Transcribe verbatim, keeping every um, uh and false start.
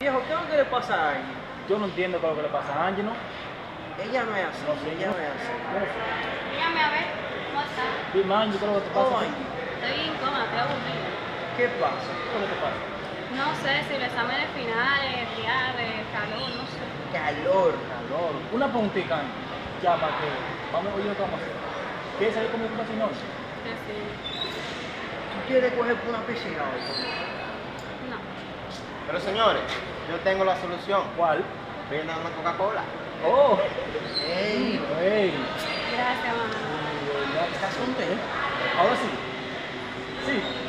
Viejo, ¿qué es lo que le pasa a Angie? Yo no entiendo qué es lo que le pasa a Angie, ¿no? Ella no es así, No sé, ella ¿no? no es así. Dígame a ver, ¿cómo está? Dime, Angie, ¿qué es lo que te pasa? Oh, ¿Qué Angie, Estoy incómoda, estoy aburrida. ¿qué pasa? es lo que te pasa? No sé si los exámenes finales, triades, calor, no sé. Calor. Calor. Una puntica, Angie. Ya, para que... Vamos, oye, lo que vamos a hacer. ¿Quieres salir conmigo para no? Que sí. ¿Tú quieres coger por una piscina hoy? No. Pero señores, yo tengo la solución. ¿Cuál? Vendan una Coca-Cola. ¡Oh! ¡Ey! ¡Ey! Gracias, mamá. ¿Estás contento? Ahora sí. Sí.